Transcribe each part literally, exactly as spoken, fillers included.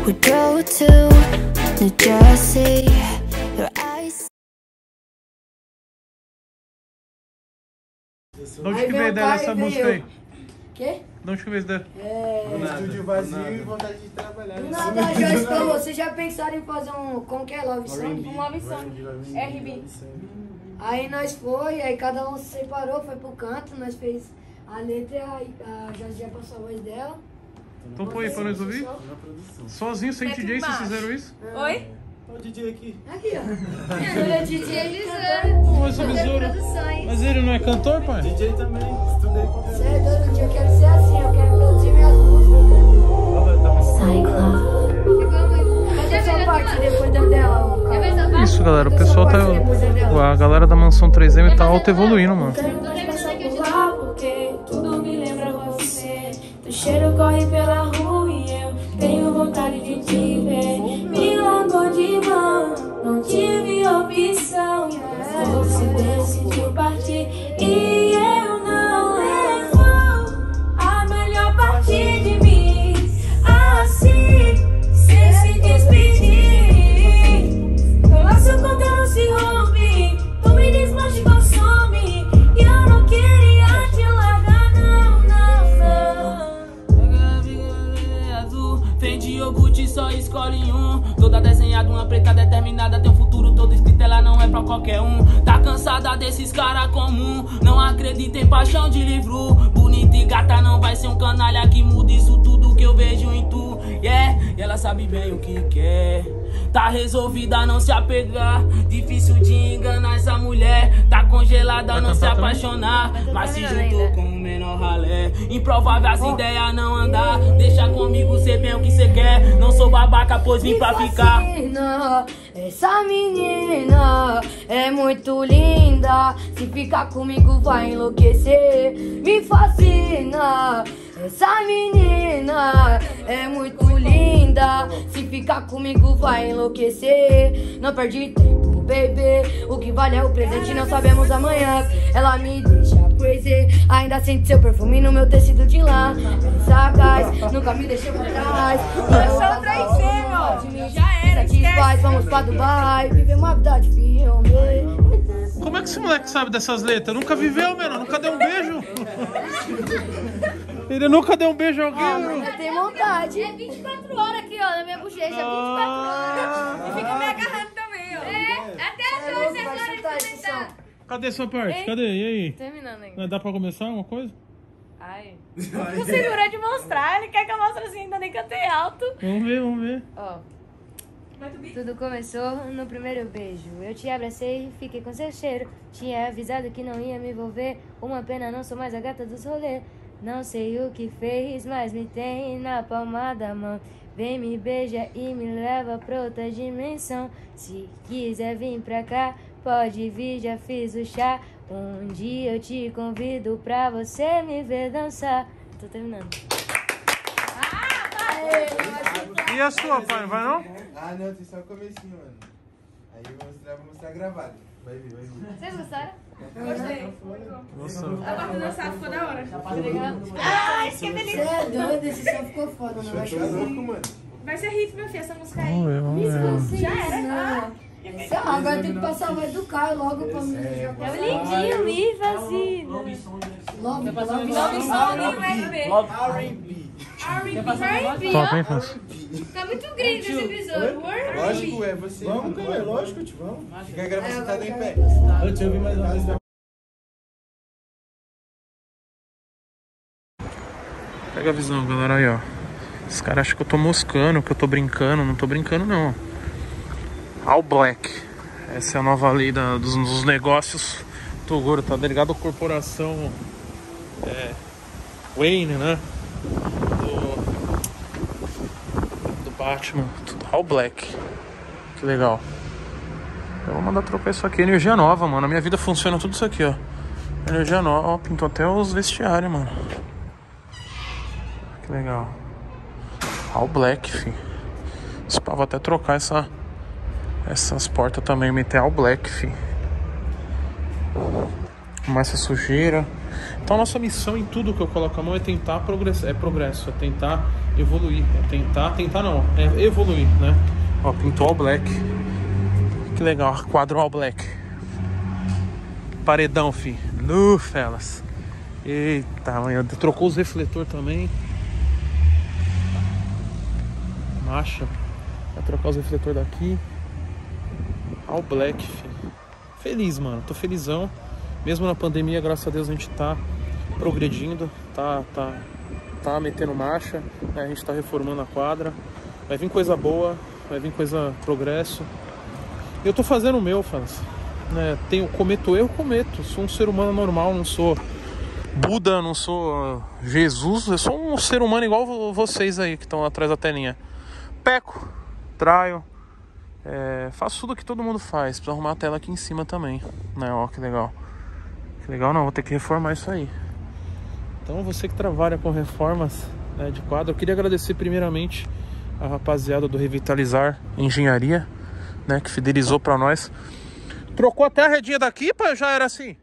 We drove to New Jersey. Your eyes. De onde que veio dela essa música aí? Quê? De onde que veio isso daí? É... Um estúdio vazio e vontade de trabalhar. Do nada, Joyce falou, vocês já pensaram em fazer um... Como que é? Love Song? Um Love Song. R B. Aí nós foi, aí cada um se separou, foi pro canto, nós fez a letra e a, a Jazia passou a voz dela. Então põe aí pra nós ouvir. Sozinho, sem D J, vocês fizeram isso? Oi? Olha o D J aqui. Aqui, ó. Ele é D J Pô, essa besoura. Mas ele não é cantor, pai? D J também, estudei com Você é doido, um dia eu quero ser assim, eu quero produzir minhas músicas. Cadê a sua parte depois da dela? Isso, galera, o pessoal tá... A galera da Mansão três M tá auto evoluindo, mano. Porque tudo me lembra você. Teu cheiro corre pela rua e eu tenho vontade de te ver. Me largou de mão, não tive opção. Você decidiu partir e eu não levo a melhor parte de mim. Assim, sem se despedir. O laço com teu não se rompe. Tu me desmancha e consome. E eu não queria te largar, não, não, não. Azul, tem de iogurte, só escolhe um. Toda desenhada, uma preta determinada. Tem um futuro todo escrito, ela não é pra qualquer um. Tá cansada desses cara comum. Não acredita em paixão de livro. Bonita e gata não vai ser um canalha que muda isso tudo que eu vejo em tu. Yeah, e ela sabe bem o que quer. Tá resolvida a não se apegar. Difícil de enganar essa mulher. Tá congelada a não se apaixonar. Mas se juntou com o menor ralé. Improvável as ideias não andar. Deixa comigo ser bem o que cê quer. Não sou babaca, pois vim pra ficar. Essa menina é muito linda. Se ficar comigo vai enlouquecer. Me fascina. Essa menina é muito linda. Se ficar comigo vai enlouquecer. Não perdi tempo, baby. O que vale é o presente, não sabemos amanhã. Ela me deixa crazy. Ainda sente seu perfume no meu tecido de lã. Sagaz, nunca me deixou pra trás. Mansão três M, já era, esquece. Vamos pra Dubai, viver uma vida de filme. Como é que esse moleque sabe dessas letras? Nunca viveu, mano. Nunca deu um beijo. Ele nunca deu um beijo a alguém, ah, mano. Mas tem vontade. É vinte e quatro horas aqui, ó, na minha bochecha. vinte e quatro horas. E fica me agarrando também, ó. É, até as duas horas de comentar. Cadê a sua parte? Ei. Cadê? E aí? Terminando ainda. Dá pra começar uma coisa? Ai. Não segura de mostrar. Ele quer que eu mostre assim, ainda nem cantei alto. Vamos ver, vamos ver. Ó. Tudo começou no primeiro beijo. Eu te abracei e fiquei com seu cheiro. Tinha avisado que não ia me envolver. Uma pena, não sou mais a gata dos rolês. Não sei o que fez, mas me tem na palma da mão. Vem, me beija e me leva pra outra dimensão. Se quiser vir pra cá, pode vir, já fiz o chá. Um dia eu te convido pra você me ver dançar. Tô terminando. E a sua, pai? Não vai não? Ah, não, tem só o comecinho, mano. Aí eu vou mostrar, vou mostrar gravado. Vai vir, vai vir. Vocês gostaram? Gostei. Gostou. A parte dançar ficou da hora. Ai, que delícia. Você é doido, esse som ficou foda, não vai chorar. Mano. Vai ser hit, meu filho, essa música aí. Vamos ver, vamos ver. Já era. Ah, agora tem que passar a voz do Caio logo pra mim. É o lindinho, me fascina. Love, Love Song e o R B. R and B. R and B. Top, hein, Fácil? Tá muito gringo esse episódio. Lógico, é você. Vamos, cara, lógico, tio, vamos. Fica gravando sentado em pé. Eu te ouvi mais uma vez. Pega a visão, galera, aí, ó. Os caras acham que eu tô moscando, que eu tô brincando. Não tô brincando, não. All Black. Essa é a nova lei da, dos, dos negócios. Toguro tá delegado à corporação é, Wayne, né? Do, do Batman. Tudo All Black. Que legal. Eu vou mandar trocar isso aqui. Energia nova, mano. A minha vida funciona tudo isso aqui, ó. Energia nova. Ó, pintou até os vestiários, mano. Que legal. All Black, fi. Esse pá, vou até trocar essa, essas portas também. Meter All Black, fi. Mais essa sujeira. Então a nossa missão em tudo que eu coloco a mão é tentar progresso, é progresso, é tentar evoluir, é tentar, tentar não, é evoluir, né? Ó, pintou all black. Que legal, quadro all black. Paredão, fi. Nu, felas. Eita, mãe, trocou os refletores também. Marcha. Vai trocar os refletores daqui. All black, fi. Feliz, mano, tô felizão. Mesmo na pandemia, graças a Deus, a gente tá progredindo, tá, tá, tá metendo marcha, né? A gente tá reformando a quadra. Vai vir coisa boa, vai vir coisa progresso. Eu tô fazendo o meu, fãs. Né? Tenho, cometo erro, cometo. Sou um ser humano normal, não sou Buda, não sou Jesus. Eu sou um ser humano igual vocês aí que estão atrás da telinha. Peco, traio, é, faço tudo que todo mundo faz. Preciso arrumar a tela aqui em cima também, né? Ó, que legal. Que legal, não, vou ter que reformar isso aí. Então você que trabalha com reformas, né, de quadro, eu queria agradecer primeiramente a rapaziada do Revitalizar Engenharia, né, que fidelizou pra nós. Trocou até a redinha daqui, pá, já era assim.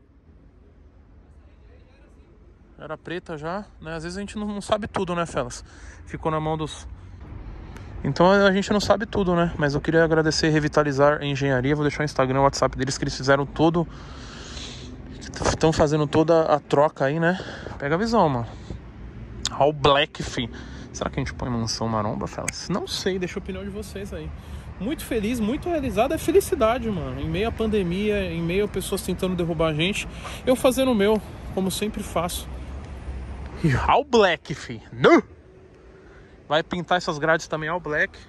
Era preta já, né? Às vezes a gente não, não sabe tudo, né, felas? Ficou na mão dos... Então a gente não sabe tudo, né? Mas eu queria agradecer Revitalizar Engenharia. Vou deixar o Instagram, o WhatsApp deles, que eles fizeram tudo. Estão fazendo toda a troca aí, né? Pega a visão, mano. All black, fi. Será que a gente põe mansão maromba, felas? Não sei, deixa a opinião de vocês aí. Muito feliz, muito realizado. É felicidade, mano. Em meio à pandemia, em meio a pessoas tentando derrubar a gente, eu fazendo o meu, como sempre faço. E all black, fi. No! Vai pintar essas grades também all black.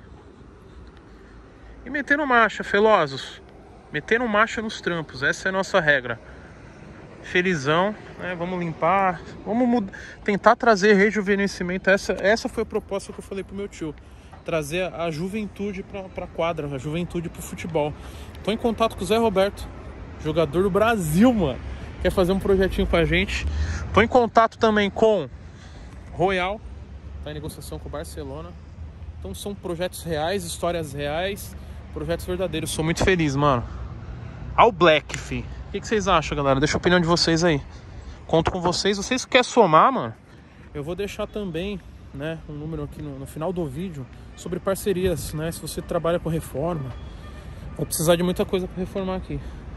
E metendo marcha, felosos. Metendo marcha nos trampos. Essa é a nossa regra. Felizão, né? Vamos limpar. Vamos tentar trazer rejuvenescimento. Essa, essa foi a proposta que eu falei pro meu tio. Trazer a juventude pra, pra quadra. A juventude pro futebol. Tô em contato com o Zé Roberto, jogador do Brasil, mano. Quer fazer um projetinho com a gente. Tô em contato também com Royal. Tá em negociação com o Barcelona. Então são projetos reais, histórias reais, projetos verdadeiros. Sou muito feliz, mano. All black, fi. O que, que vocês acham, galera? Deixa a opinião de vocês aí. Conto com vocês. Vocês querem somar, mano? Eu vou deixar também, né, um número aqui no, no final do vídeo sobre parcerias, né? Se você trabalha com reforma, vai precisar de muita coisa para reformar aqui.